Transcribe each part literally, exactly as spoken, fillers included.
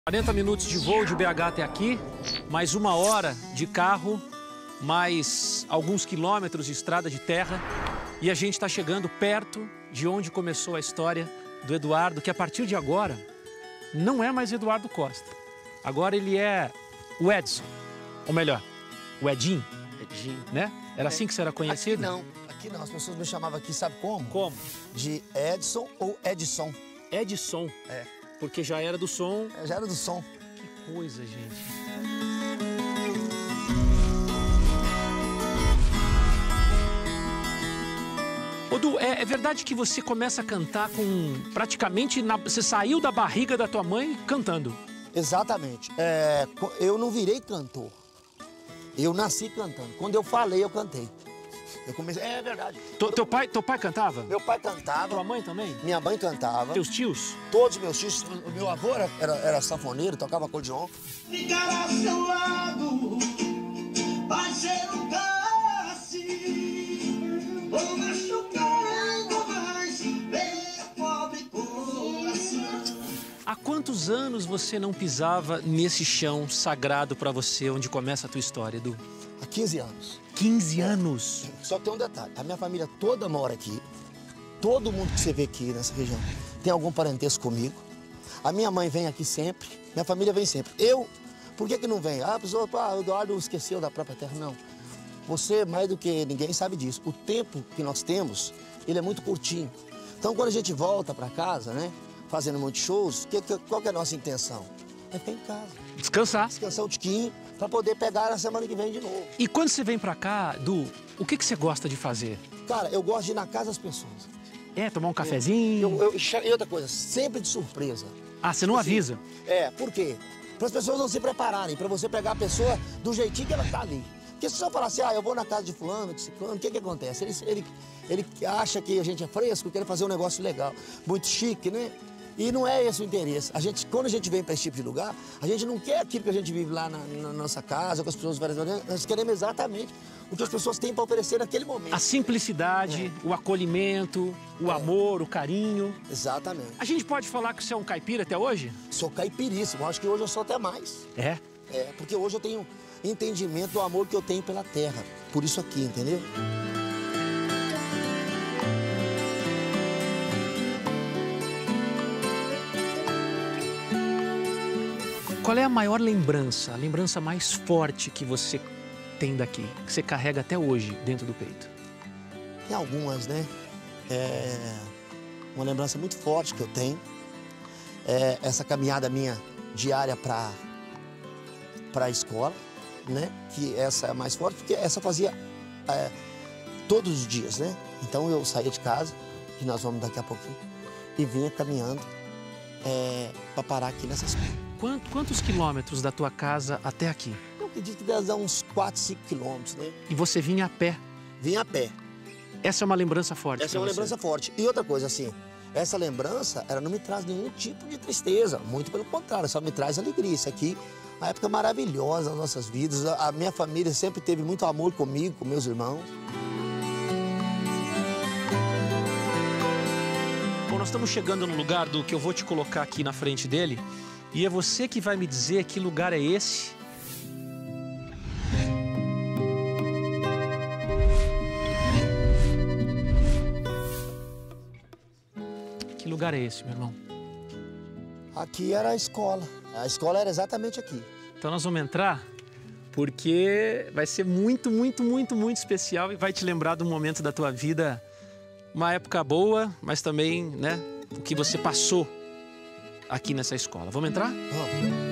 quarenta minutos de voo de B H até aqui, mais uma hora de carro, mais alguns quilômetros de estrada de terra. E a gente está chegando perto de onde começou a história do Eduardo, que a partir de agora não é mais Eduardo Costa. Agora ele é o Edson, ou melhor, o Edinho. Edinho. Né? Era assim que você era conhecido? Aqui não, aqui não. As pessoas me chamavam aqui, sabe como? Como? De Edson ou Edson. Edson. É. Porque já era do som. É, já era do som. Que coisa, gente. Ô, Du, é, é verdade que você começa a cantar com praticamente... Na, você saiu da barriga da tua mãe cantando? Exatamente. É, eu não virei cantor. Eu nasci cantando. Quando eu falei, eu cantei. Eu comecei... É verdade. T teu, pai, teu pai cantava? Meu pai cantava. Tua mãe também? Minha mãe cantava. Teus tios? Todos meus tios. O meu avô era, era, era sanfoneiro, tocava acordeon. Ficar ao seu lado vai ser um câncer, vou machucando mais meu pobre coração. Há quantos anos você não pisava nesse chão sagrado pra você, onde começa a tua história, Edu? Há quinze anos. quinze anos? Só que tem um detalhe, a minha família toda mora aqui, todo mundo que você vê aqui nessa região tem algum parentesco comigo. A minha mãe vem aqui sempre, minha família vem sempre. Eu, por que que não vem? Ah, a pessoa, ah, o Eduardo esqueceu da própria terra. Não, você mais do que ninguém sabe disso. O tempo que nós temos, ele é muito curtinho. Então quando a gente volta para casa, né, fazendo muitos shows, que, que, qual que é a nossa intenção? É ficar em casa. Descansar. Descansar um tiquinho para poder pegar na semana que vem de novo. E quando você vem pra cá, Du, o que, que você gosta de fazer? Cara, eu gosto de ir na casa das pessoas. É, tomar um cafezinho? Eu, eu, eu, e outra coisa, sempre de surpresa. Ah, você não Assim, avisa? É, por quê? Para as pessoas não se prepararem, para você pegar a pessoa do jeitinho que ela tá ali. Porque se você falar assim, ah, eu vou na casa de fulano, de ciclano, o que que acontece? Ele, ele, ele acha que a gente é fresco, quer fazer um negócio legal, muito chique, né? E não é esse o interesse. A gente, quando a gente vem para esse tipo de lugar, a gente não quer aquilo que a gente vive lá na, na nossa casa, com as pessoas várias vezes. Nós queremos exatamente o que as pessoas têm para oferecer naquele momento. A simplicidade, é. o acolhimento, o é. amor, o carinho. Exatamente. A gente pode falar que você é um caipira até hoje? Sou caipiríssimo. Acho que hoje eu sou até mais. É? É, porque hoje eu tenho entendimento do amor que eu tenho pela terra. Por isso aqui, entendeu? Qual é a maior lembrança, a lembrança mais forte que você tem daqui, que você carrega até hoje dentro do peito? Tem algumas, né? É uma lembrança muito forte que eu tenho. É essa caminhada minha diária para para a escola, né? Que essa é a mais forte, porque essa eu fazia é, todos os dias, né? Então eu saía de casa, que nós vamos daqui a pouquinho, e vinha caminhando é, para parar aqui nessa escola. Quantos quilômetros da tua casa até aqui? Eu acredito que deve dar uns quatro, cinco quilômetros, né? E você vinha a pé? Vinha a pé. Essa é uma lembrança forte. Essa é uma você. lembrança forte. E outra coisa, assim, essa lembrança, ela não me traz nenhum tipo de tristeza. Muito pelo contrário, só me traz alegria. Isso aqui é uma época maravilhosa nas nossas vidas. A minha família sempre teve muito amor comigo, com meus irmãos. Bom, nós estamos chegando no lugar do que eu vou te colocar aqui na frente dele. E é você que vai me dizer que lugar é esse. Que lugar é esse, meu irmão? Aqui era a escola. A escola era exatamente aqui. Então nós vamos entrar porque vai ser muito, muito, muito, muito especial e vai te lembrar de um momento da tua vida, uma época boa, mas também, né, o que você passou aqui nessa escola. Vamos entrar? Vamos.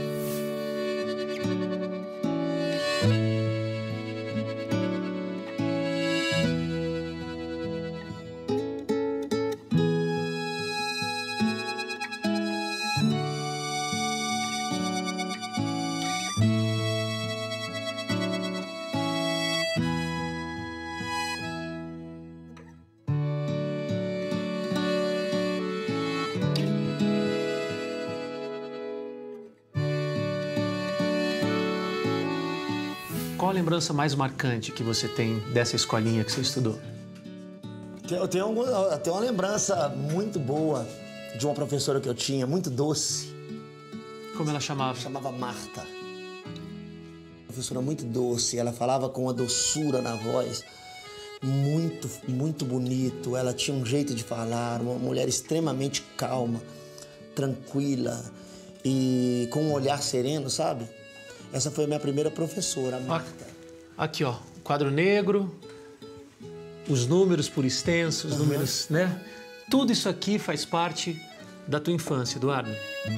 Qual a lembrança mais marcante que você tem dessa escolinha que você estudou? Eu tenho, algum, eu tenho uma lembrança muito boa de uma professora que eu tinha, muito doce. Como ela chamava? Chamava Marta. Professora muito doce, ela falava com uma doçura na voz, muito, muito bonito. Ela tinha um jeito de falar, uma mulher extremamente calma, tranquila e com um olhar sereno, sabe? Essa foi a minha primeira professora, a Marta. Aqui, ó, quadro negro, os números por extenso, os uhum. números, né? Tudo isso aqui faz parte da tua infância, Eduardo.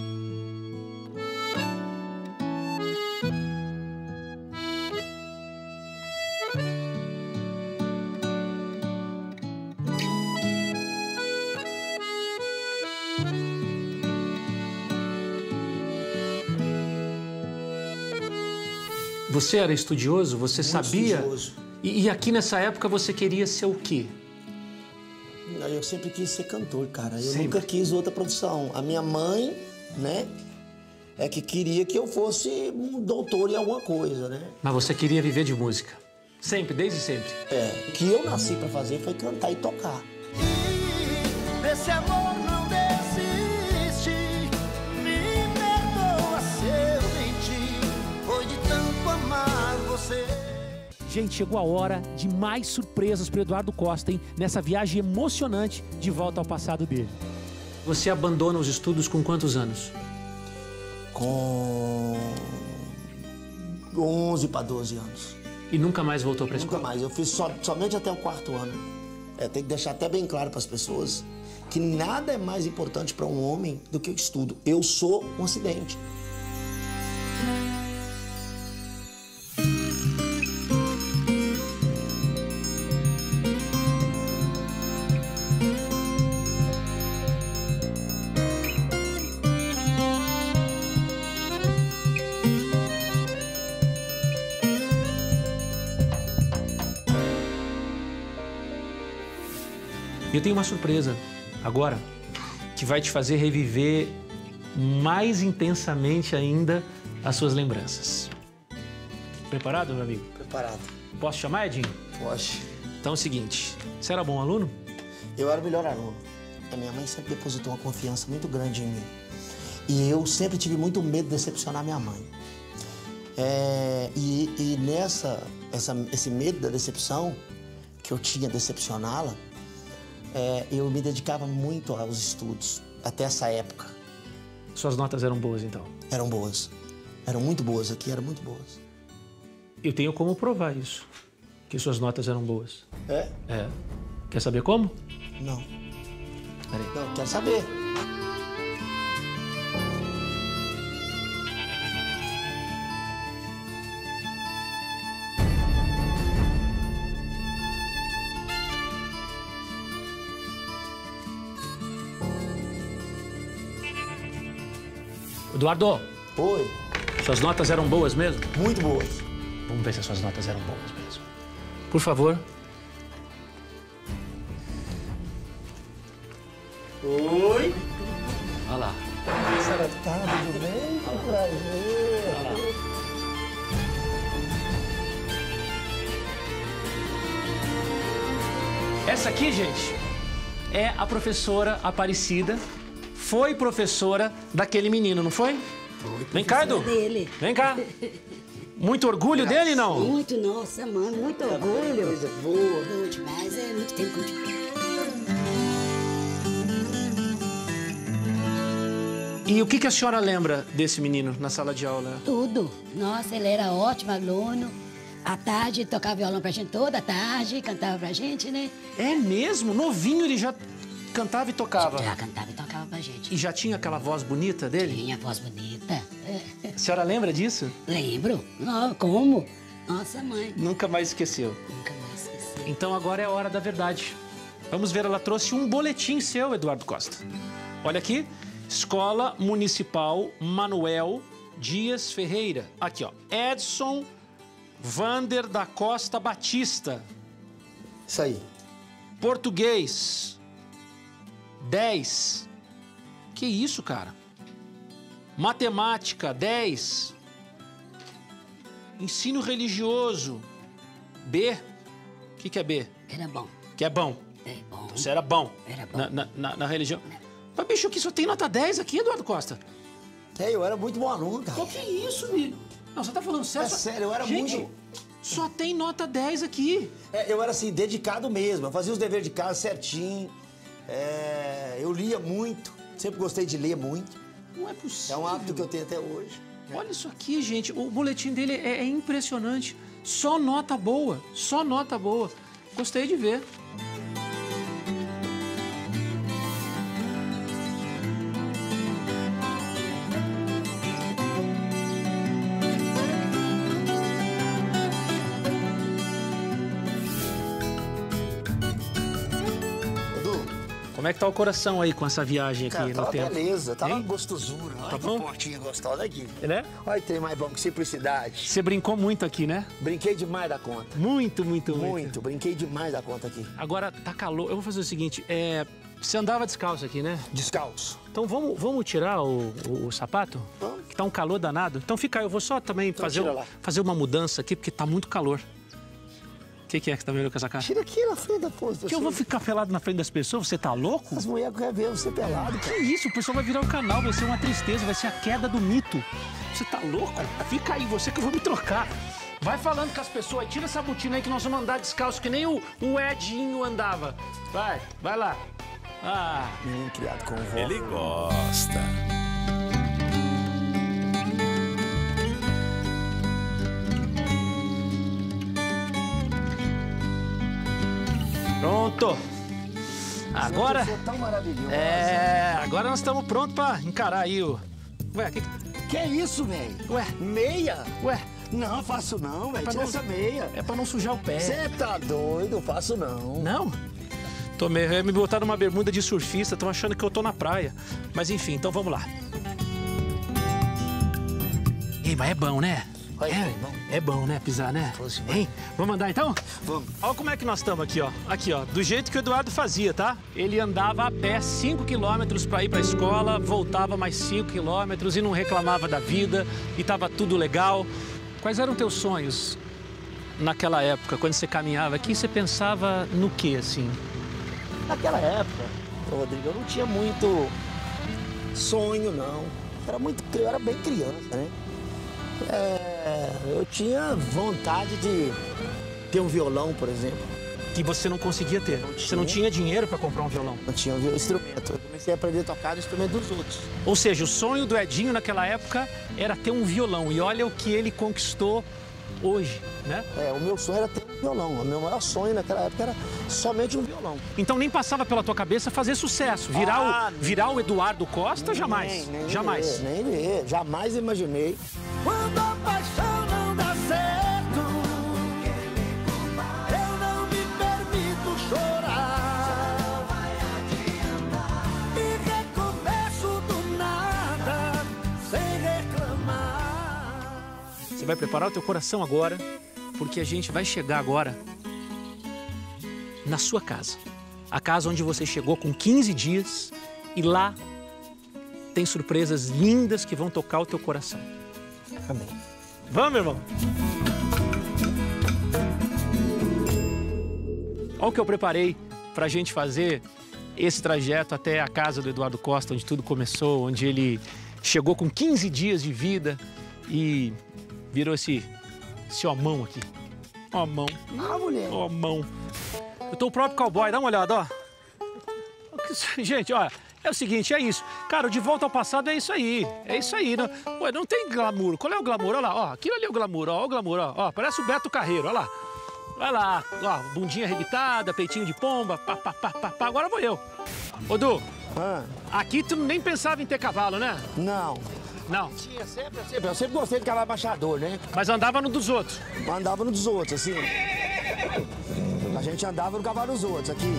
Você era estudioso? Você Muito sabia? Estudioso. E, e aqui nessa época você queria ser o quê? Eu sempre quis ser cantor, cara. Eu sempre. nunca quis outra profissão. A minha mãe, né, é que queria que eu fosse um doutor em alguma coisa, né? Mas você queria viver de música? Sempre, desde sempre? É. O que eu nasci pra fazer foi cantar e tocar. E desse amor não desiste, me perdoa se eu menti, foi de tanto amar você. Gente, chegou a hora de mais surpresas para Eduardo Costa, hein? Nessa viagem emocionante de volta ao passado dele. Você abandona os estudos com quantos anos? Com onze para doze anos. E nunca mais voltou para a escola? Nunca mais. Eu fiz so, somente até o quarto ano. É, tem que deixar até bem claro para as pessoas que nada é mais importante para um homem do que o estudo. Eu sou um acidente. E eu tenho uma surpresa agora que vai te fazer reviver mais intensamente ainda as suas lembranças. Preparado, meu amigo? Preparado. Posso chamar, Edinho? Pode. Então é o seguinte, você era bom aluno? Eu era o melhor aluno. A minha mãe sempre depositou uma confiança muito grande em mim. E eu sempre tive muito medo de decepcionar minha mãe. É, e, e nessa, essa, esse medo da decepção, que eu tinha de decepcioná-la, É, eu me dedicava muito aos estudos, até essa época. Suas notas eram boas, então? Eram boas. Eram muito boas aqui, eram muito boas. Eu tenho como provar isso, que suas notas eram boas. É? É. Quer saber como? Não. Peraí. Não, quero saber. Eduardo! Oi. Suas notas eram boas mesmo? Muito boas. Vamos ver se as suas notas eram boas mesmo. Por favor. Oi. Olha lá. Senhora, tá tudo bem? Que prazer. Olha lá. Essa aqui, gente, é a professora Aparecida. Foi professora daquele menino, não foi? Foi. Vem cá, Edu. Dele. Vem cá. Muito orgulho dele, não? Muito, nossa, mãe, muito orgulho. Coisa boa. Boa demais, é muito tempo que eu E o que, que a senhora lembra desse menino na sala de aula? Tudo. Nossa, ele era ótimo aluno. À tarde, tocava violão pra gente toda a tarde, cantava pra gente, né? É mesmo? Novinho ele já cantava e tocava? Já cantava e tocava pra gente. E já tinha aquela voz bonita dele? Tinha voz bonita. A senhora lembra disso? Lembro. Oh, como? Nossa, mãe. Nunca mais esqueceu. Nunca mais esqueci. Então agora é a hora da verdade. Vamos ver, ela trouxe um boletim seu, Eduardo Costa. Olha aqui, Escola Municipal Manuel Dias Ferreira. Aqui, ó, Edson Vander da Costa Batista. Isso aí. Português, dez. Que isso, cara? Matemática, dez. Ensino religioso, B. O que, que é B? Era bom. Que é bom. É bom. Você era bom. Era bom. Na, na, na, na religião. Mas, bicho, que só tem nota dez aqui, Eduardo Costa. É, eu era muito bom aluno, cara. O que é isso, menino? Não, você tá falando sério? É sério, eu era Gente, muito... só tem nota dez aqui. É, eu era assim, dedicado mesmo. Eu fazia os deveres de casa certinho. É, eu lia muito. Sempre gostei de ler muito. Não é possível. É um hábito que eu tenho até hoje. Olha isso aqui, gente. O boletim dele é, é impressionante. Só nota boa. Só nota boa. Gostei de ver. Como é que tá o coração aí com essa viagem aqui Cara, no tava tempo? beleza, tava Hein? gostosura. Olha Tá que bom? portinha gostosa aqui. Né? Olha que trem mais bom que simplicidade. Você brincou muito aqui, né? Brinquei demais da conta. Muito, muito, muito. Muito, brinquei demais da conta aqui. Agora tá calor. Eu vou fazer o seguinte, é... você andava descalço aqui, né? Descalço. Então vamos, vamos tirar o, o, o sapato? Vamos. Que tá um calor danado. Então fica aí, eu vou só também Então fazer, tira um- lá. fazer uma mudança aqui, porque tá muito calor. O que, que é que tá vendo com essa cara? Tira aqui na frente da força. Que eu vou ficar pelado na frente das pessoas? Você tá louco? As mulheres querem ver você pelado, Que cara. isso? O pessoal vai virar o canal, vai ser uma tristeza, vai ser a queda do mito. Você tá louco? Fica aí, você que eu vou me trocar. Vai falando com as pessoas, tira essa botina aí que nós vamos andar descalço, que nem o, o Edinho andava. Vai, vai lá. Ah, Menino criado com vó. Ele gosta. pronto. Agora, Você é tão maravilhoso. é, agora nós estamos prontos pra encarar aí o... Ué, que... Que isso, velho? Ué, Meia? ué, Não, faço não, velho. pra Tira não- essa meia. é pra não sujar o pé. Você tá doido? Faço não. Não? Tô me, me botaram uma bermuda de surfista, estão achando que eu tô na praia. Mas enfim, então vamos lá. Ei, mas é bom, né? Olha, é, é bom. é bom, né, pisar, né? Fosse, Hein? Vamos andar então? Vamos. Olha como é que nós estamos aqui, ó. Aqui, ó. Do jeito que o Eduardo fazia, tá? Ele andava a pé cinco quilômetros para ir para a escola, voltava mais cinco quilômetros e não reclamava da vida e tava tudo legal. Quais eram teus sonhos naquela época, quando você caminhava aqui? Você pensava no quê, assim? Naquela época, ô, Rodrigo, eu não tinha muito sonho, não. Era muito, eu era bem criança, né? É, eu tinha vontade de ter um violão, por exemplo. Que você não conseguia ter. Não Você não tinha. tinha dinheiro para comprar um violão. Eu tinha um instrumento. Eu comecei a aprender a tocar o instrumento dos outros. Ou seja, o sonho do Edinho naquela época era ter um violão. E olha o que ele conquistou hoje, né? É, o meu sonho era ter um violão. O meu maior sonho naquela época era somente um violão. Então nem passava pela tua cabeça fazer sucesso, virar, Ah, o, virar o Eduardo Costa, jamais. Nem, nem jamais. ver, nem ver. Jamais imaginei. Quando a paixão não dá certo, eu não me permito chorar. E recomeço do nada, sem reclamar. Você vai preparar o teu coração agora, porque a gente vai chegar agora na sua casa. A casa onde você chegou com quinze dias e lá tem surpresas lindas que vão tocar o teu coração. Amém. Vamos, meu irmão? Olha o que eu preparei para a gente fazer esse trajeto até a casa do Eduardo Costa, onde tudo começou, onde ele chegou com quinze dias de vida e virou esse, esse homão aqui. Homão, Ah, mulher. homão. Eu tô o próprio cowboy, dá uma olhada, ó. Gente, olha, é o seguinte, é isso. Cara, o De Volta ao Passado é isso aí. É isso aí. Não, ué, não tem glamour. Qual é o glamour? Olha lá, ó. Aquilo ali é o glamour, ó. Ó o glamour, ó. Ó, parece o Beto Carreiro, olha lá. Vai lá, ó. Bundinha arrebitada, peitinho de pomba, pá, pá, pá, pá, pá. Agora vou eu. Ô, Du, Ah, aqui tu nem pensava em ter cavalo, né? não. Não. Tinha sempre, sempre. Eu sempre gostei de cavalo baixador, né? Mas andava no dos outros. Andava no dos outros, assim. A gente andava no cavalo dos outros, aqui.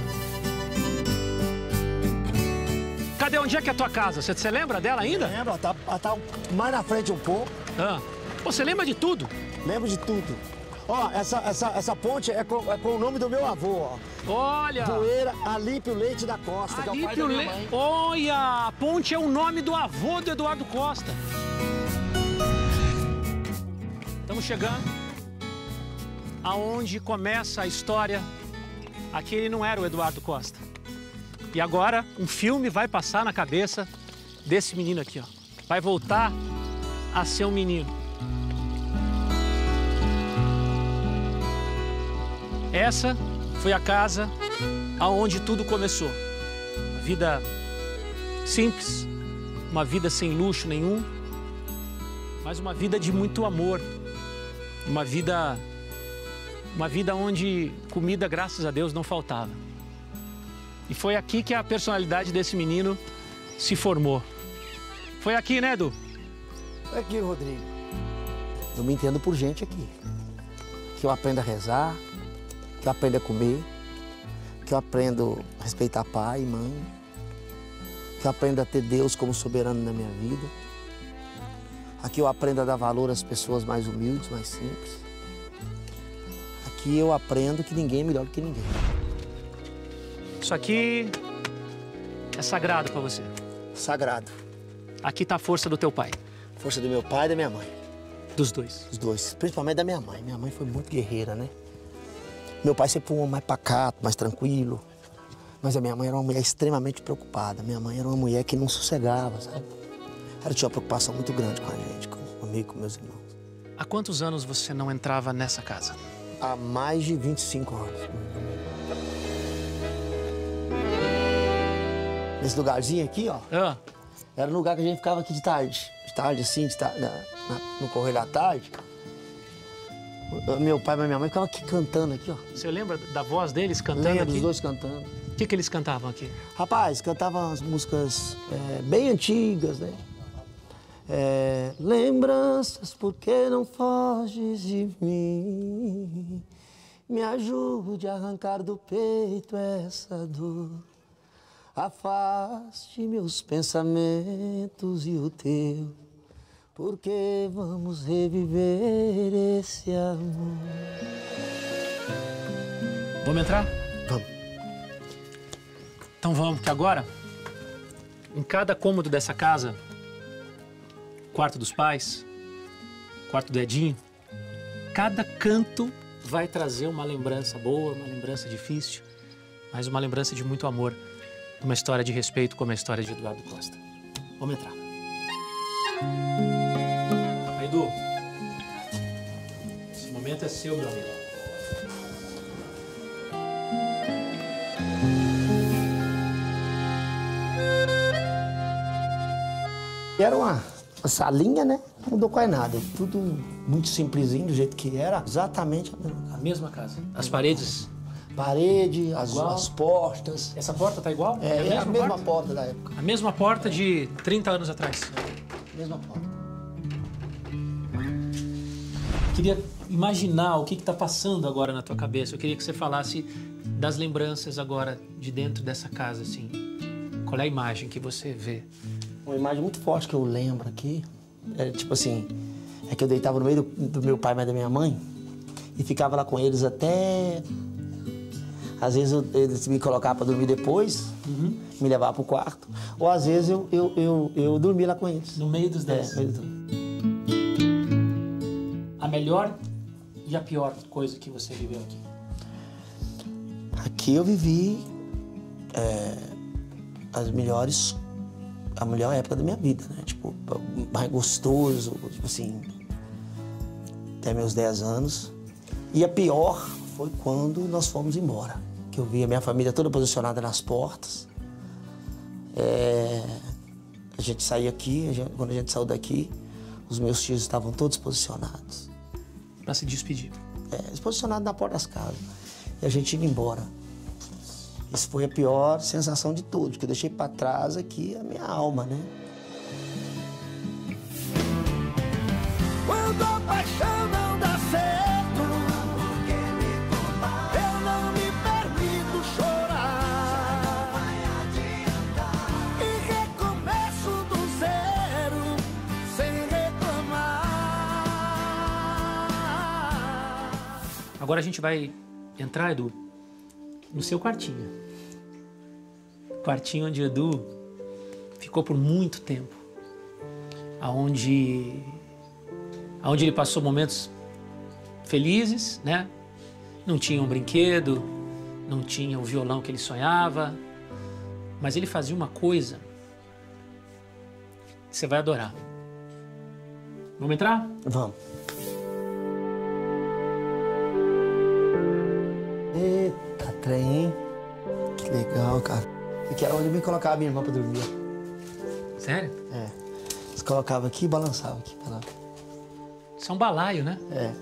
Cadê? Onde é que é a tua casa? Você, você lembra dela ainda? Lembra? Ela tá, ela tá mais na frente um pouco. Ah. Pô, você lembra de tudo? Lembro de tudo. Ó, essa, essa, essa ponte é com, é com o nome do meu avô, ó. Olha! Doeira Alípio Leite da Costa, que é o pai da Alípio minha Le... mãe. Olha, a ponte é o nome do avô do Eduardo Costa. Estamos chegando aonde começa a história. Aquele não era o Eduardo Costa. E agora um filme vai passar na cabeça desse menino aqui, ó. vai voltar a ser um menino. Essa foi a casa aonde tudo começou. Uma vida simples, uma vida sem luxo nenhum, mas uma vida de muito amor, uma vida, uma vida onde comida, graças a Deus, não faltava. E foi aqui que a personalidade desse menino se formou. Foi aqui, né, Edu? Foi aqui, Rodrigo. Eu me entendo por gente aqui. Que eu aprendo a rezar, que eu aprendo a comer, que eu aprendo a respeitar pai e mãe, que eu aprendo a ter Deus como soberano na minha vida. Aqui eu aprendo a dar valor às pessoas mais humildes, mais simples. Aqui eu aprendo que ninguém é melhor do que ninguém. Isso aqui é sagrado para você. Sagrado. Aqui tá a força do teu pai. Força do meu pai e da minha mãe. Dos dois. Os dois. Principalmente da minha mãe. Minha mãe foi muito guerreira, né? Meu pai sempre foi um homem mais pacato, mais tranquilo. Mas a minha mãe era uma mulher extremamente preocupada. Minha mãe era uma mulher que não sossegava, sabe? Ela tinha uma preocupação muito grande com a gente, comigo, com meus irmãos. Há quantos anos você não entrava nessa casa? Há mais de vinte e cinco anos. Nesse lugarzinho aqui, ó, Ah. era um lugar que a gente ficava aqui de tarde. De tarde, assim, de tarde, na, na, no correr da tarde. Meu pai e minha mãe ficavam aqui cantando aqui, ó. Você lembra da voz deles cantando Lembro aqui? dos dois cantando. O que, que eles cantavam aqui? Rapaz, cantavam as músicas é, bem antigas, né? É, lembranças, por que não foges de mim? Me ajude a arrancar do peito essa dor. Afaste meus pensamentos e o teu, porque vamos reviver esse amor. Vamos entrar? Vamos. Então vamos, porque agora, em cada cômodo dessa casa, quarto dos pais, quarto do Edinho, cada canto vai trazer uma lembrança boa, uma lembrança difícil, mas uma lembrança de muito amor, uma história de respeito como a história de Eduardo Costa. Vamos entrar. Edu, esse momento é seu, meu amigo. Era uma, uma salinha, né? Não mudou quase nada. Tudo muito simplesinho, do jeito que era. Exatamente a mesma casa. A mesma casa. As paredes. Parede, as, Igual. as portas. Essa porta tá igual? É, é a mesma porta da época. A mesma porta de trinta anos atrás. Mesma porta. Queria imaginar o que está passando agora na tua cabeça. Eu queria que você falasse das lembranças agora de dentro dessa casa, assim. Qual é a imagem que você vê? Uma imagem muito forte que eu lembro aqui, é tipo assim, é que eu deitava no meio do, do meu pai e da minha mãe e ficava lá com eles até... Às vezes eu, eles me colocavam para dormir depois, uhum. me levavam para o quarto, ou às vezes eu, eu, eu, eu dormia lá com eles. No meio dos dez? É, no meio do... A melhor e a pior coisa que você viveu aqui? Aqui eu vivi é, as melhores, a melhor época da minha vida, né? Tipo, mais gostoso, tipo assim, até meus dez anos. E a pior foi quando nós fomos embora, que eu vi a minha família toda posicionada nas portas. É, a gente saiu aqui, a gente, quando a gente saiu daqui, os meus tios estavam todos posicionados. Para se despedir? É, posicionados na porta das casas. E a gente indo embora. Isso foi a pior sensação de tudo, que eu deixei para trás aqui a minha alma, né? Quando a paixão não dá certo, eu não me permito chorar. E recomeço do zero, sem reclamar. Agora a gente vai entrar, Edu, no seu quartinho. Quartinho onde o Edu ficou por muito tempo. Aonde, aonde ele passou momentos felizes, né? Não tinha um brinquedo, não tinha o violão que ele sonhava, mas ele fazia uma coisa Você vai adorar. Vamos entrar? Vamos. Eita, trem, hein? Que legal, cara. Aqui era onde eu me colocava minha irmã pra dormir. Sério? É. Você colocava aqui e balançava aqui. Pra lá. Isso é um balaio, né? É.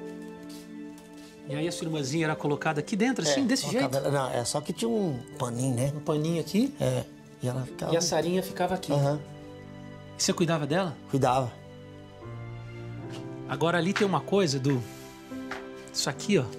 E aí a sua irmãzinha era colocada aqui dentro, assim, é, desse jeito? Ela, não, é só que tinha um paninho, né? Um paninho aqui. É. E ela ficava... E a Sarinha ficava aqui. Aham. Uhum. E você cuidava dela? Cuidava. Agora ali tem uma coisa do... Isso aqui, ó.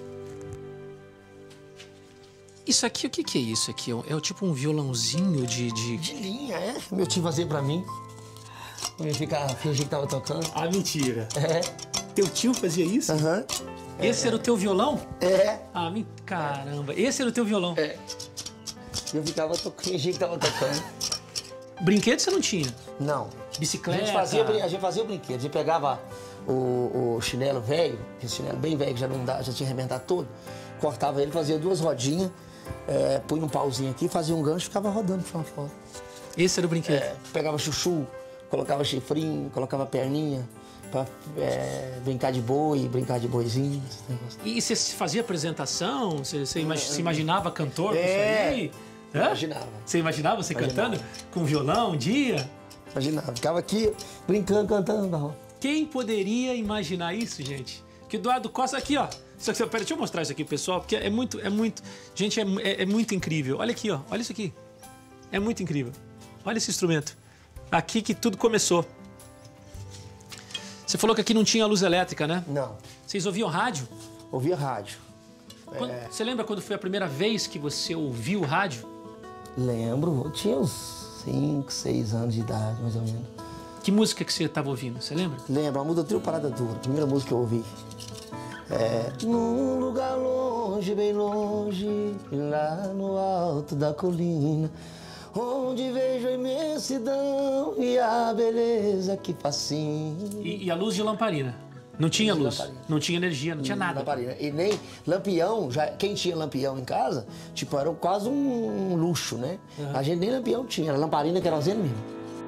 Isso aqui, o que que é isso aqui? É tipo um violãozinho de... De, de linha, é? Meu tio fazia pra mim. Eu ia ficar, fingir que tava tocando. Ah, mentira. É. Teu tio fazia isso? Aham. Uhum. Esse é. era o teu violão? É. Ah, me... caramba. Esse era o teu violão? É. Eu ficava tocando, fingia que tava tocando. Brinquedo você não tinha? Não. Bicicleta? A gente fazia, a gente fazia o brinquedo. A gente pegava o, o chinelo velho, esse chinelo bem velho, que já, não dá, já tinha arrebentado todo, cortava ele, fazia duas rodinhas, é, punha um pauzinho aqui, fazia um gancho e ficava rodando pra fora. Esse era o brinquedo? É, pegava chuchu, colocava chifrinho, colocava perninha, pra é, brincar de boi, brincar de boizinho. E você fazia apresentação? Você, você imag, é, se imaginava cantor? É, com isso aí? Hã? Imaginava. Você imaginava você imaginava. cantando com violão um dia? Imaginava. Ficava aqui brincando, cantando. Quem poderia imaginar isso, gente? Que Eduardo Costa aqui, ó. Só que, pera, deixa eu mostrar isso aqui pro pessoal, porque é muito, é muito... Gente, é, é, é muito incrível. Olha aqui, ó. Olha isso aqui. É muito incrível. Olha esse instrumento. Aqui que tudo começou. Você falou que aqui não tinha luz elétrica, né? Não. Vocês ouviam rádio? Ouvia rádio. Quando, é... Você lembra quando foi a primeira vez que você ouviu rádio? Lembro. Eu tinha uns cinco, seis anos de idade, mais ou menos. Que música que você estava ouvindo? Você lembra? Lembro. A música Trio Parada Dura. A primeira música que eu ouvi. É... Num lugar longe, bem longe, lá no alto da colina, onde vejo a imensidão e a beleza que fascina. E, e a luz de lamparina? Não tinha luz, luz não tinha energia, não tinha nada. Lamparina. E nem lampião, já, quem tinha lampião em casa, tipo, era quase um luxo, né? Uhum. A gente nem lampião tinha, era lamparina, querosene mesmo.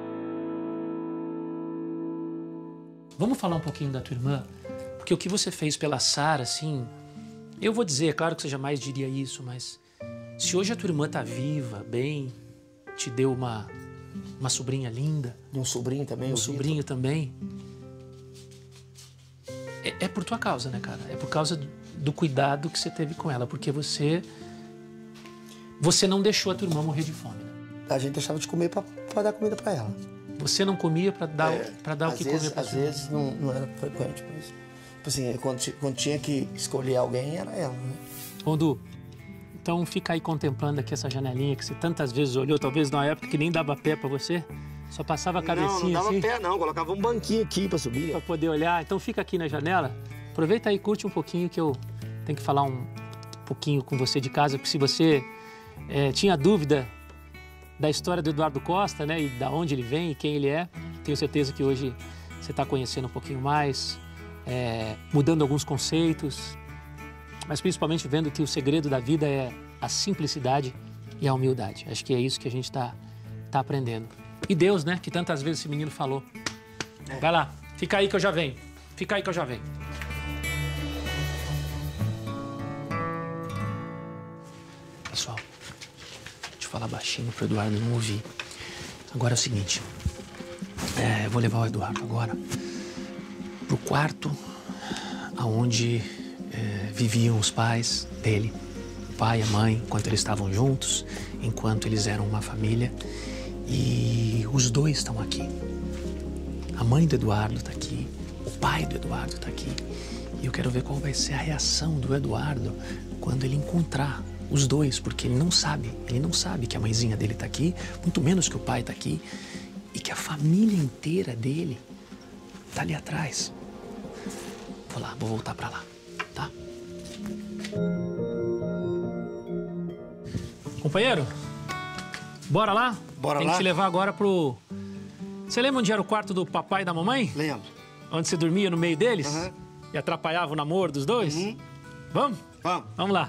Vamos falar um pouquinho da tua irmã? Porque o que você fez pela Sara, assim... Eu vou dizer, é claro que você jamais diria isso, mas... Se hoje a tua irmã tá viva, bem... Te deu uma, uma sobrinha linda. E um sobrinho também. Um sobrinho Vitor. também. É, é por tua causa, né, cara? É por causa do, do cuidado que você teve com ela. Porque você... Você não deixou a tua irmã morrer de fome, né? A gente deixava de comer pra, pra dar comida pra ela. Você não comia pra dar, é, pra dar o que vezes, comer pra Às ela. vezes não, não era frequente, mas... Tipo assim, quando, quando tinha que escolher alguém, era ela, né? Ô, Du, então fica aí contemplando aqui essa janelinha que você tantas vezes olhou, talvez numa época que nem dava pé pra você, só passava a cabecinha assim. Não, não dava assim, pé não, colocava um banquinho aqui pra subir. Pra poder olhar, então fica aqui na janela, aproveita aí, curte um pouquinho que eu tenho que falar um pouquinho com você de casa, porque se você é, tinha dúvida da história do Eduardo Costa, né, e da onde ele vem e quem ele é, tenho certeza que hoje você está conhecendo um pouquinho mais, é, mudando alguns conceitos, mas principalmente vendo que o segredo da vida é a simplicidade e a humildade. Acho que é isso que a gente está tá aprendendo. E Deus, né, que tantas vezes esse menino falou. É. Vai lá, fica aí que eu já venho. Fica aí que eu já venho. Pessoal, deixa eu falar baixinho pro Eduardo não ouvir. Agora é o seguinte, é, eu vou levar o Eduardo agora pro quarto aonde é, viviam os pais dele, o pai e a mãe, enquanto eles estavam juntos, enquanto eles eram uma família. E os dois estão aqui. A mãe do Eduardo está aqui, o pai do Eduardo está aqui. E eu quero ver qual vai ser a reação do Eduardo quando ele encontrar os dois, porque ele não sabe, ele não sabe que a mãezinha dele está aqui, muito menos que o pai está aqui, e que a família inteira dele está ali atrás. Vou lá, vou voltar para lá, tá? Companheiro, bora lá? Bora Tem lá? que te levar agora pro... Você lembra onde era o quarto do papai e da mamãe? Lembro. Onde você dormia no meio deles? Uhum. E atrapalhava o namoro dos dois? Uhum. Vamos? Vamos. Vamos lá.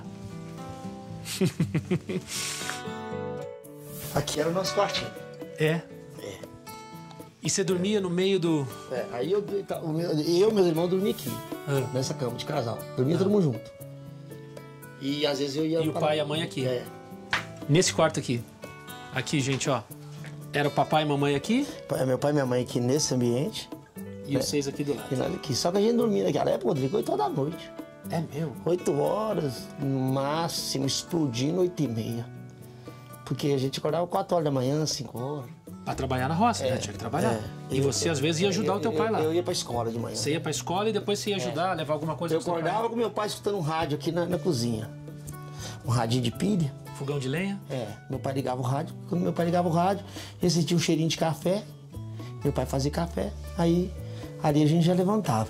Aqui era o nosso quartinho. É? É. E você dormia no meio do... É, aí eu, o meu, eu e meus irmãos dormiam aqui, Ah. nessa cama de casal. Dormia todo mundo junto. E às vezes eu ia... E o pra pai lá. e a mãe aqui. É. Nesse quarto aqui. Aqui, gente, ó. Era o papai e mamãe aqui Pai- Meu pai e minha mãe aqui nesse ambiente. e vocês aqui do lado. E nós aqui. Só que a gente dormia naquela época, Rodrigo, oito horas da noite. É meu? oito horas, no máximo, explodindo oito e meia. Porque a gente acordava quatro horas da manhã, cinco horas. Pra trabalhar na roça, né? Tinha que trabalhar. É. E você, às vezes, ia ajudar eu, o teu pai eu, lá. Eu ia pra escola de manhã. Você ia pra escola e depois você ia ajudar, levar alguma coisa Eu pro seu pai. acordava com meu pai escutando um rádio aqui na, na cozinha. Um radinho de pilha. Fogão de lenha. É, meu pai ligava o rádio. Quando meu pai ligava o rádio, eu sentia um cheirinho de café. Meu pai fazia café. Aí, ali a gente já levantava.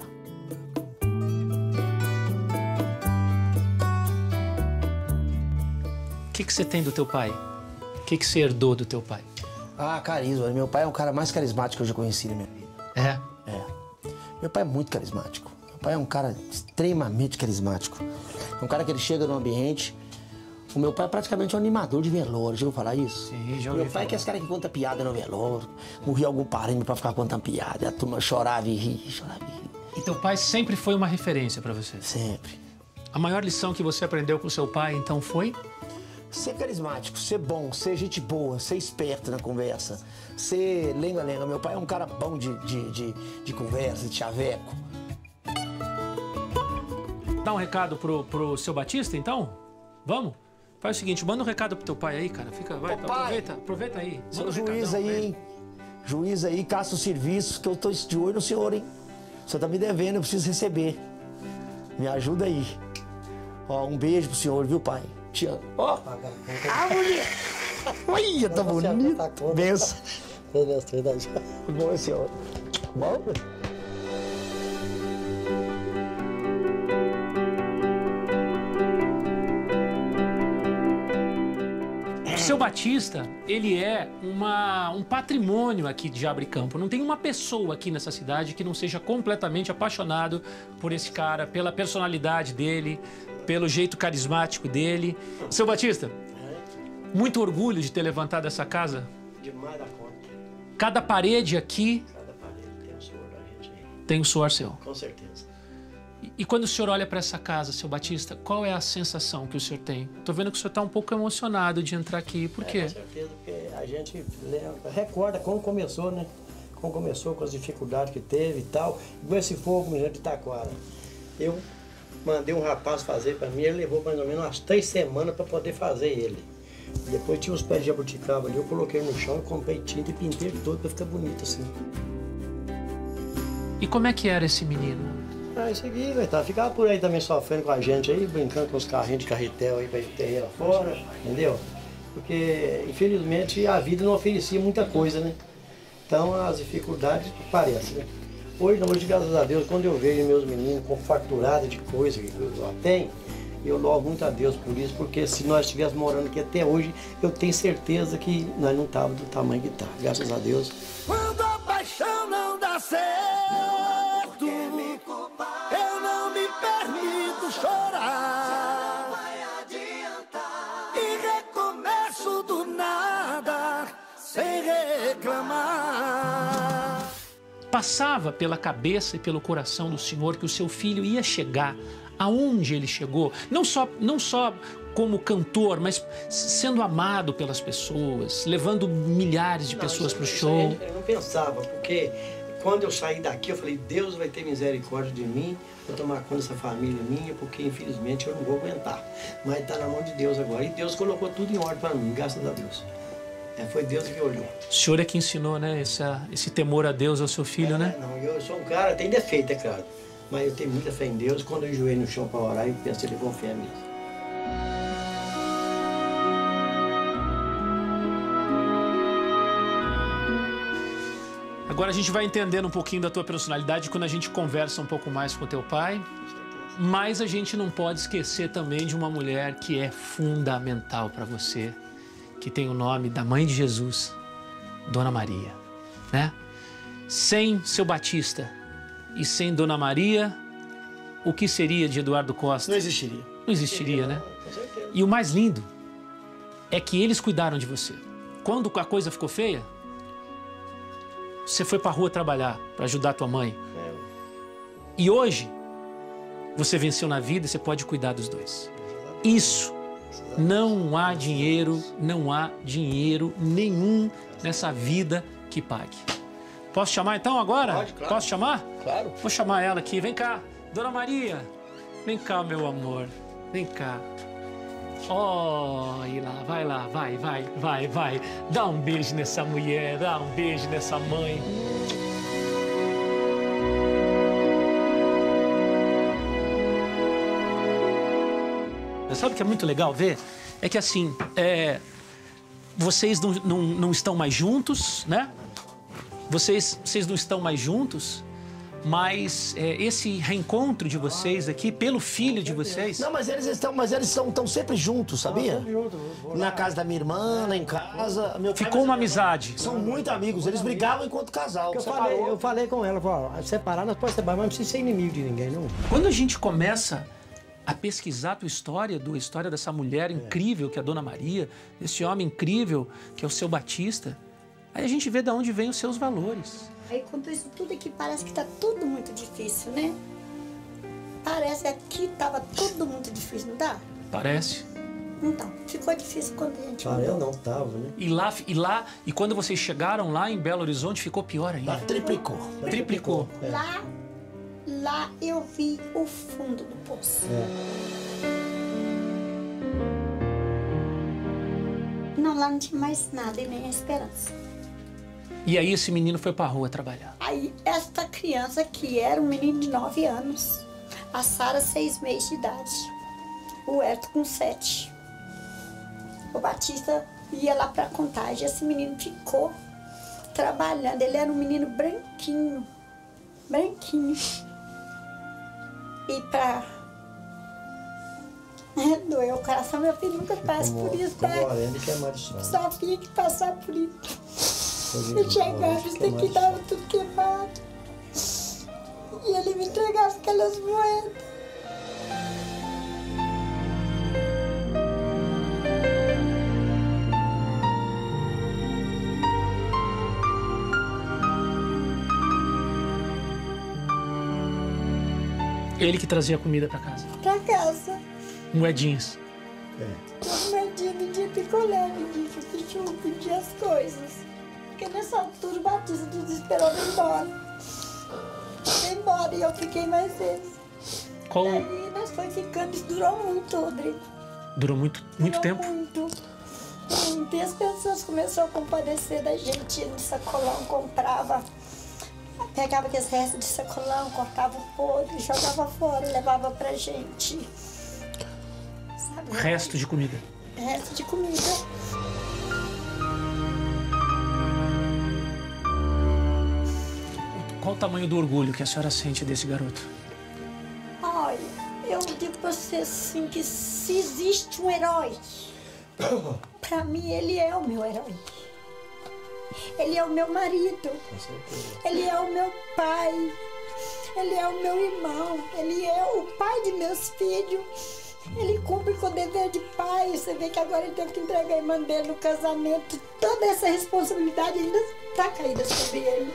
O que, que você tem do teu pai? O que, que você herdou do teu pai? Ah, carisma. Meu pai é o cara mais carismático que eu já conheci na minha vida. É? É. Meu pai é muito carismático. Meu pai é um cara extremamente carismático. É um cara que ele chega no ambiente. O meu pai é praticamente um animador de velório. Já ouviu falar isso? Sim, já Meu ouvi pai é que é esse cara que conta piada no velório. Morria algum parente pra ficar contando piada. E a turma chorava e ria, chorava e ria. E teu pai sempre foi uma referência pra você? Sempre. A maior lição que você aprendeu com seu pai, então, foi? Ser carismático, ser bom, ser gente boa, ser esperto na conversa, ser lenga-lenga. Meu pai é um cara bom de, de, de, de conversa, de chaveco. Dá um recado pro, pro seu Batista, então? Vamos? Faz o seguinte, manda um recado pro teu pai aí, cara. Fica, vai, Ô, pai. aproveita, aproveita aí. Seu Manda um juiz recadão pra aí, ele. hein? Juiz aí, caça os serviços, que eu tô de olho no senhor, hein? O senhor tá me devendo, eu preciso receber. Me ajuda aí. Ó, um beijo pro senhor, viu, pai? Te amo. Ó, ah, mulher! Olha, tá bonito. Benção. Bom, senhor. Bom? O seu Batista, ele é uma, um patrimônio aqui de Jabricampo. Não tem uma pessoa aqui nessa cidade que não seja completamente apaixonado por esse cara, pela personalidade dele, pelo jeito carismático dele. Seu Batista, muito orgulho de ter levantado essa casa. Demais da conta. Cada parede aqui Cada parede tem o suor da gente aí. tem um suor seu. Com certeza. E, e quando o senhor olha para essa casa, seu Batista, qual é a sensação que o senhor tem? Tô vendo que o senhor tá um pouco emocionado de entrar aqui. Por quê? É, com certeza, porque a gente lembra, recorda como começou, né? Como começou, com as dificuldades que teve e tal. Igual esse fogo mesmo de Taquara. Eu mandei um rapaz fazer para mim, ele levou mais ou menos umas três semanas para poder fazer ele. E depois tinha os pés de jabuticaba ali, eu coloquei no chão, comprei tinta e pintei ele todo para ficar bonito assim. E como é que era esse menino? Ah, isso aqui, coitado, ficava por aí também sofrendo com a gente aí, brincando com os carrinhos de carretel aí pra gente ter lá fora, entendeu? Porque, infelizmente, a vida não oferecia muita coisa, né? Então, as dificuldades parecem, né? Hoje, hoje, graças a Deus, quando eu vejo meus meninos com farturada de coisa que eu já tenho, eu louvo muito a Deus por isso, porque se nós estivéssemos morando aqui até hoje, eu tenho certeza que nós não estávamos do tamanho que está, graças a Deus. Quando a paixão não dá certo, eu não me permito chorar. E recomeço do nada, sem reclamar. Passava pela cabeça e pelo coração do senhor que o seu filho ia chegar aonde ele chegou, não só, não só como cantor, mas sendo amado pelas pessoas, levando milhares de Não, pessoas isso- para o isso show. aí Eu não pensava, porque quando eu saí daqui, eu falei, Deus vai ter misericórdia de mim, vou tomar conta dessa família minha, porque infelizmente eu não vou aguentar. Mas está na mão de Deus agora. E Deus colocou tudo em ordem para mim, graças a Deus. É, foi Deus que olhou. O senhor é que ensinou, né, essa, esse temor a Deus ao seu filho, É, né? Não, eu sou um cara, tem defeito, é claro. Mas eu tenho muita fé em Deus. Quando eu enjoei no chão para orar, eu penso que ele confia em mim. Agora a gente vai entendendo um pouquinho da tua personalidade quando a gente conversa um pouco mais com o teu pai. Mas a gente não pode esquecer também de uma mulher que é fundamental para você, que tem o nome da mãe de Jesus, Dona Maria, né? Sem seu Batista e sem Dona Maria, o que seria de Eduardo Costa? Não existiria. Não existiria, né? Com certeza. E o mais lindo é que eles cuidaram de você. Quando a coisa ficou feia, você foi pra rua trabalhar para ajudar a tua mãe. E hoje, você venceu na vida e você pode cuidar dos dois. Isso. Não há dinheiro, não há dinheiro nenhum nessa vida que pague. Posso chamar então agora? Pode, claro. Posso chamar? Claro. Vou chamar ela aqui. Vem cá, Dona Maria. Vem cá, meu amor. Vem cá. Olha lá, vai lá, vai, vai, vai, vai. Dá um beijo nessa mulher, dá um beijo nessa mãe. Sabe o que é muito legal ver? É que assim, é, vocês não, não, não estão mais juntos, né? Vocês, vocês não estão mais juntos, mas é, esse reencontro de vocês aqui, pelo filho de vocês... Não, mas eles estão, mas eles estão, estão sempre juntos, sabia? Na casa da minha irmã, lá em casa. Meu pai, Ficou uma amizade. São muito amigos, eles brigavam enquanto casal. Eu falei, eu falei com ela, falei, ó, separar nós podemos separar, mas não precisa ser inimigo de ninguém, não. Quando a gente começa a pesquisar a tua história, a história dessa mulher incrível que é a Dona Maria, desse homem incrível que é o Seu Batista, aí a gente vê de onde vêm os seus valores. Aí quando isso tudo aqui parece que tá tudo muito difícil, né? Parece que tava tudo muito difícil, não dá? Parece. Então, ficou difícil quando a gente Ah, eu mudou. não tava, né? E lá, e lá, e quando vocês chegaram lá em Belo Horizonte, ficou pior ainda. Lá triplicou. Triplicou. É. Lá, lá eu vi o fundo do poço. Não, lá não tinha mais nada e nem a esperança. E aí esse menino foi pra rua trabalhar. Aí, esta criança que era um menino de nove anos, a Sara, seis meses de idade, o Herto com sete. O Batista ia lá pra Contagem, esse menino ficou trabalhando. Ele era um menino branquinho, branquinho. E pra... É, doeu o coração, meu filho nunca passa por isso, Ficou né? morrendo e queimado de sol. Só tinha que passar por isso. Hoje Eu chegava, morrendo, isso queimado daqui de tava sol. tudo queimado. E ele me entregava aquelas moedas. Ele que trazia comida pra casa. Pra casa. Moedinhas. Vendia, vendia picolé, vendia chup-chup, vendia as coisas. Porque nessa altura o Batista desesperou de ir embora. Foi embora e eu fiquei mais vezes. Qual... Aí nós foi ficando, isso durou muito, Rodrigo. Durou muito, muito Durou tempo? Muito. Muito. E as pessoas começaram a compadecer da gente, ia no sacolão, comprava. Pegava aqueles restos de sacolão, cortava o podre, jogava fora, levava pra gente. Sabe? Resto de comida. Resto de comida. Qual o tamanho do orgulho que a senhora sente desse garoto? Olha, eu digo pra você assim que se existe um herói, pra mim ele é o meu herói. Ele é o meu marido. Ele é o meu pai. Ele é o meu irmão. Ele é o pai de meus filhos. Ele cumpre com o dever de pai. Você vê que agora ele teve que entregar a irmã dele no casamento. Toda essa responsabilidade ainda está caída sobre ele.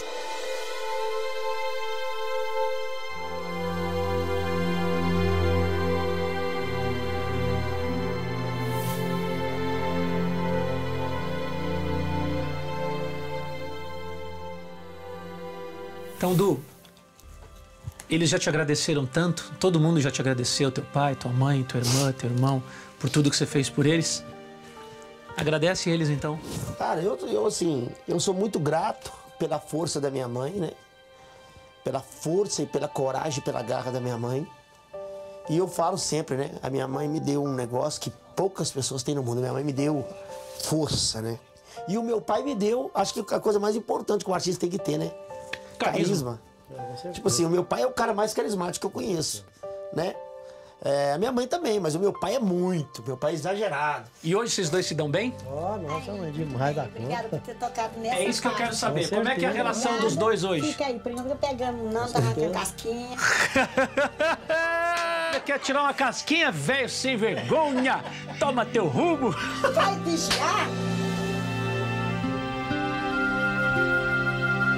Então, Du, eles já te agradeceram tanto, todo mundo já te agradeceu, teu pai, tua mãe, tua irmã, teu irmão, por tudo que você fez por eles. Agradece eles, então. Cara, eu, eu assim, eu sou muito grato pela força da minha mãe, né? Pela força e pela coragem, pela garra da minha mãe. E eu falo sempre, né? A minha mãe me deu um negócio que poucas pessoas têm no mundo. Minha mãe me deu força, né? E o meu pai me deu, acho que a coisa mais importante que um artista tem que ter, né? Carisma. Carisma. Tipo assim, o meu pai é o cara mais carismático que eu conheço, né? É, a minha mãe também, mas o meu pai é muito, meu pai é exagerado. E hoje vocês dois se dão bem? Ó, nossa, mãe, demais da Obrigada por conta. ter tocado nessa É isso que eu quero parte. saber. Com Como é que é a certeza. relação dos dois hoje? Fica aí, por enquanto pegando não, tá arrancando casquinha. Quer tirar uma casquinha, velho sem vergonha? Toma teu rumo. Vai vigiar?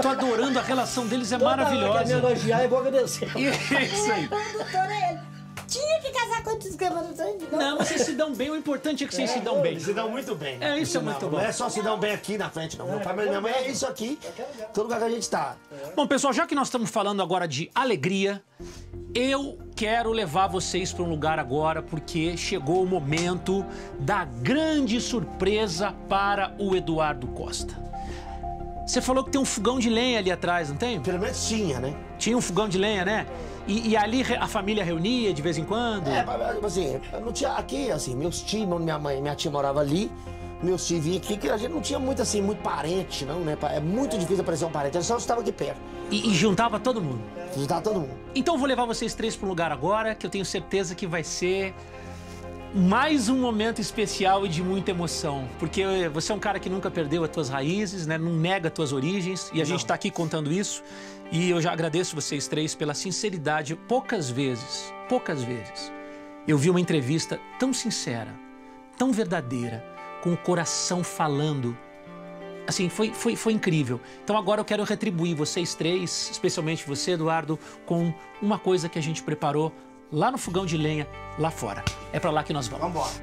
tô adorando, a relação deles é Toda hora que maravilhosa. me elogiar, eu vou agradecer. Isso aí. O doutor é ele. Tinha que casar com o desgrama do sangue. Não, vocês se dão bem, o importante é que vocês se dão bem. Eles se dão muito bem. É, isso é Não, muito não bom. é só se dão bem aqui na frente, não. Meu pai e minha mãe é isso aqui, todo lugar que a gente tá. Bom, pessoal, já que nós estamos falando agora de alegria, eu quero levar vocês para um lugar agora, porque chegou o momento da grande surpresa para o Eduardo Costa. Você falou que tem um fogão de lenha ali atrás, não tem? Pelo menos tinha, né? Tinha um fogão de lenha, né? E, e ali a família reunia de vez em quando? É, assim, não tinha aqui, assim, meus tios, minha mãe, minha tia morava ali, meus tios vinham aqui, que a gente não tinha muito, assim, muito parente, não, né? É muito difícil aparecer um parente, a gente só estava aqui perto. E, e juntava todo mundo? Juntava todo mundo. Então eu vou levar vocês três para um lugar agora, que eu tenho certeza que vai ser mais um momento especial e de muita emoção. Porque você é um cara que nunca perdeu as tuas raízes, né? Não nega as tuas origens, e a gente está aqui contando isso. E eu já agradeço vocês três pela sinceridade. Poucas vezes, poucas vezes, eu vi uma entrevista tão sincera, tão verdadeira, com o coração falando. Assim, foi, foi, foi incrível. Então agora eu quero retribuir vocês três, especialmente você, Eduardo, com uma coisa que a gente preparou lá no fogão de lenha, lá fora. É pra lá que nós vamos. Vambora.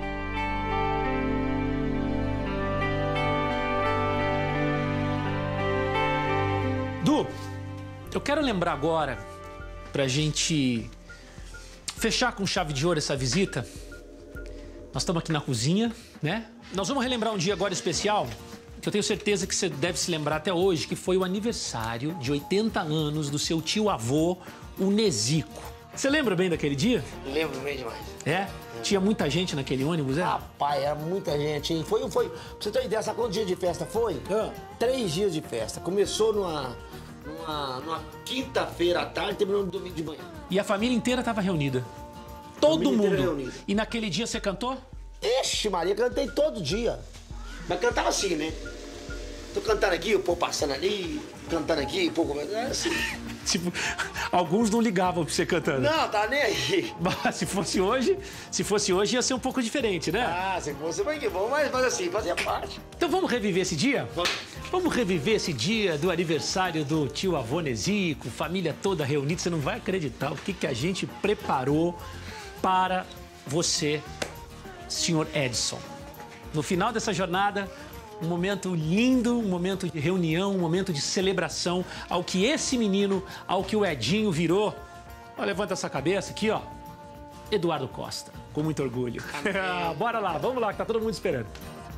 Du, eu quero lembrar agora, pra gente fechar com chave de ouro essa visita. Nós estamos aqui na cozinha, né? Nós vamos relembrar um dia agora especial, que eu tenho certeza que você deve se lembrar até hoje, que foi o aniversário de oitenta anos do seu tio-avô, o Nezico. Você lembra bem daquele dia? Lembro bem demais. É? Tinha muita gente naquele ônibus, é? Rapaz, era muita gente, hein? Foi, foi, pra você ter uma ideia, sabe quantos dias de festa foi? Ah. Três dias de festa. Começou numa, numa, numa quinta-feira à tarde e terminou no domingo de manhã. E a família inteira estava reunida. Todo Família inteira mundo. reunida. E naquele dia você cantou? Ixi, Maria, cantei todo dia. Mas cantava assim, né? Tô cantando aqui, o povo passando ali, cantando aqui, o povo... Era assim. Tipo, alguns não ligavam pra você cantando. Não, tá nem aí. Mas se fosse hoje, se fosse hoje ia ser um pouco diferente, né? Ah, se fosse bem que bom, mas, mas assim, fazia parte. Então vamos reviver esse dia? Vamos. Vamos reviver esse dia do aniversário do tio-avô Nezico, família toda reunida. Você não vai acreditar o que, que a gente preparou para você, senhor Edson. No final dessa jornada, um momento lindo, um momento de reunião, um momento de celebração ao que esse menino, ao que o Edinho virou. Ó, levanta essa cabeça aqui, ó. Eduardo Costa, com muito orgulho. Bora lá, vamos lá, que tá todo mundo esperando.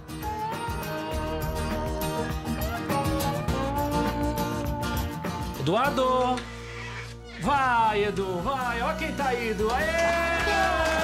Eduardo! Vai, Edu, vai! Ó quem tá indo! Aê!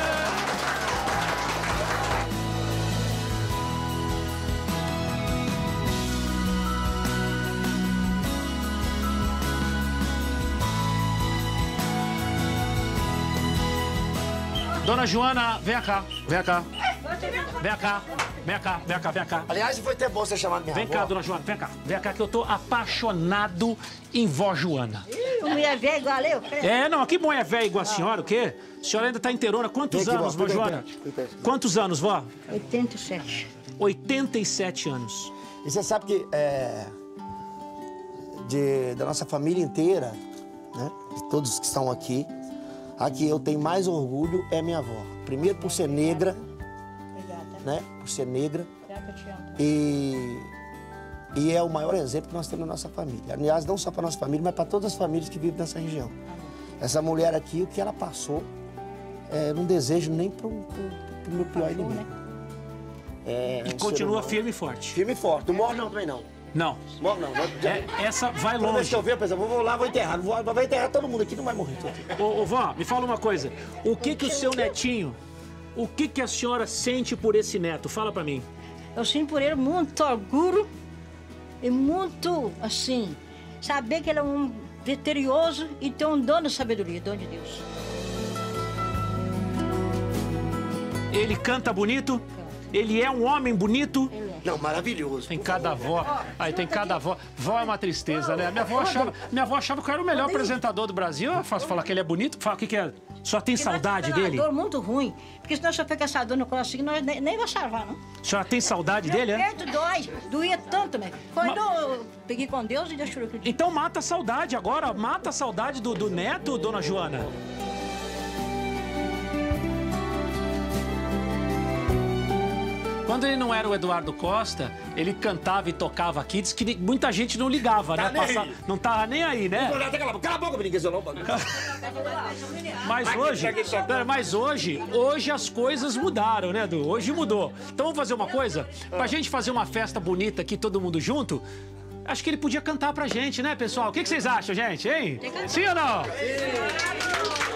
Dona Joana, vem cá, vem cá. Vem cá, vem cá, vem cá, vem cá. Aliás, foi até bom você chamar minha Vem avó. cá, Dona Joana, vem cá. Vem cá que eu tô apaixonado em vó Joana. Mulher velha igual eu. É, não, que bom é velha igual a senhora, o quê? A senhora ainda tá inteirona. Quantos Vem aqui, anos, vó, vó fica aí Joana? perto, fica perto. Quantos anos, vó? oitenta e sete. oitenta e sete anos. E você sabe que é, de, da nossa família inteira, né? De todos que estão aqui, a que eu tenho mais orgulho é minha avó. Primeiro por ser negra, né? Por ser negra. E, e é o maior exemplo que nós temos na nossa família. Aliás, não só para nossa família, mas para todas as famílias que vivem nessa região. Essa mulher aqui, o que ela passou, é, eu não desejo nem para o meu pior inimigo. É, E um continua ser humano firme e forte. firme e forte. Não morre não também não. Não. Morre não. É, essa vai Toda vez longe. que eu ver, eu penso, vou, vou lá, vou enterrar. Vou, vou enterrar todo mundo aqui, não vai morrer. Ô, ô, vó, me fala uma coisa. O que que o seu netinho, o que que a senhora sente por esse neto? Fala pra mim. Eu sinto por ele muito orgulho e muito, assim, saber que ele é um vitorioso e tem um dom de sabedoria, dom de Deus. Ele canta bonito? Ele é um homem bonito? Ele é. Não, maravilhoso. Tem cada avó. Aí tem cada avó. Vó é uma tristeza, né? Minha avó achava, minha avó achava que eu era o melhor apresentador do Brasil. Eu faço falar que ele é bonito. Fala, o que, que é? Só tem saudade dele? Dor muito ruim. Porque senão se eu pegar essa dor no coração, nós nem, nem vai salvar, não. A senhora tem saudade dele, é? Peito dói. Doía tanto, né? Quando Ma... eu peguei com Deus e deixou eu acreditar. Então mata a saudade agora. Mata a saudade do, do neto, dona Joana. Quando ele não era o Eduardo Costa, ele cantava e tocava aqui, diz que muita gente não ligava, tá né? Passava, não tava nem aí, né? Cala a boca, menino, que eu não... Mas hoje, mas hoje, hoje as coisas mudaram, né, Edu? Hoje mudou. Então vamos fazer uma coisa? Pra gente fazer uma festa bonita aqui, todo mundo junto, acho que ele podia cantar pra gente, né, pessoal? O que, que vocês acham, gente, hein? Sim ou não? Sim!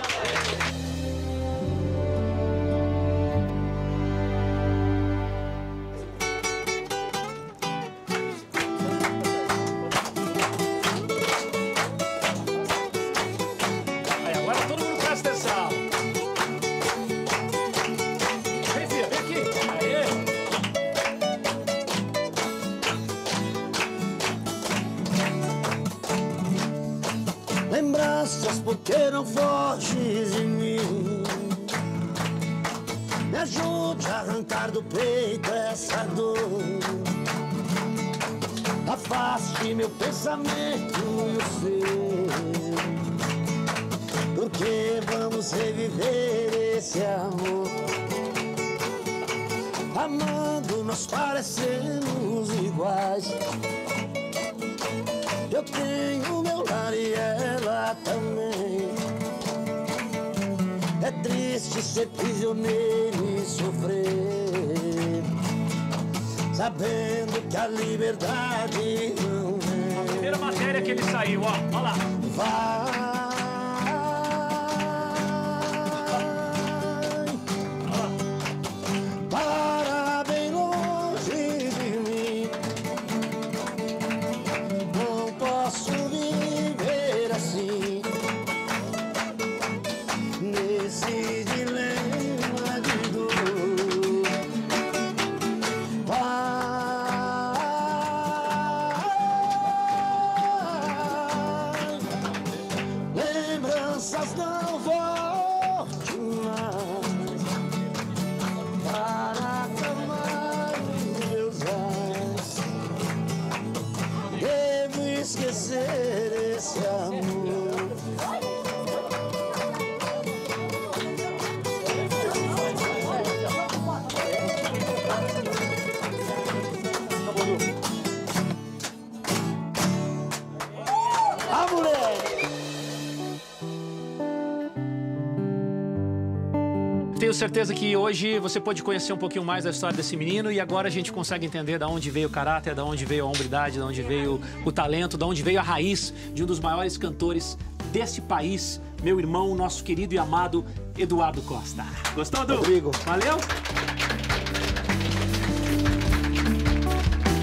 Lembranças porque não foges de mim. Me ajude a arrancar do peito essa dor. Afaste meu pensamento e o seu, porque vamos reviver esse amor. Amando nós parecemos iguais. Eu tenho meu lar e ela também. É triste ser prisioneiro e sofrer, sabendo que a liberdade não vem. A primeira matéria que ele saiu, ó, olha lá. Vai. Lembranças não volte mais para acalmar os meus ais. Devo esquecer esse amor. A mulher! Tenho certeza que hoje você pode conhecer um pouquinho mais da história desse menino e agora a gente consegue entender de onde veio o caráter, de onde veio a hombridade, de onde veio o talento, de onde veio a raiz de um dos maiores cantores desse país, meu irmão, nosso querido e amado Eduardo Costa. Gostou, Du? Rodrigo. Valeu?